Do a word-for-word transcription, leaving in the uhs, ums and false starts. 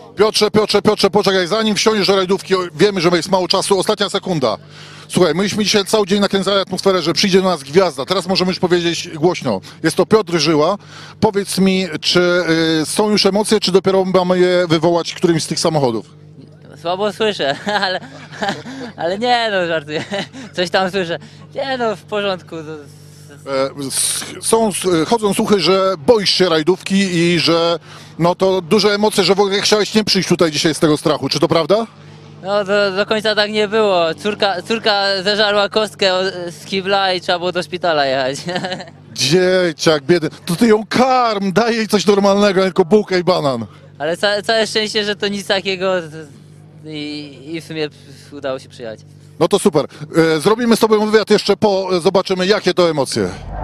Piotrze, Piotrze, Piotrze, poczekaj, zanim wsiądziesz do rajdówki, wiemy, że jest mało czasu, ostatnia sekunda. Słuchaj, myśmy dzisiaj cały dzień nakręcali atmosferę, że przyjdzie do nas gwiazda. Teraz możemy już powiedzieć głośno. Jest to Piotr Żyła. Powiedz mi, czy y, są już emocje, czy dopiero mamy je wywołać którymś z tych samochodów? Słabo słyszę, ale, ale nie no, żartuję. Coś tam słyszę. Nie no, w porządku. E, s- Są, s- chodzą słuchy, że boisz się rajdówki i że no to duże emocje, że w ogóle chciałeś nie przyjść tutaj dzisiaj z tego strachu. Czy to prawda? No do, do końca tak nie było. Córka, córka zeżarła kostkę o- z kibla i trzeba było do szpitala jechać. Dzieciak, biedny. To ty ją karm, daj jej coś normalnego, nie tylko bułkę i banan. Ale ca, całe szczęście, że to nic takiego i, i w sumie udało się przyjechać. No to super. E, Zrobimy z tobą wywiad jeszcze po, zobaczymy jakie to emocje.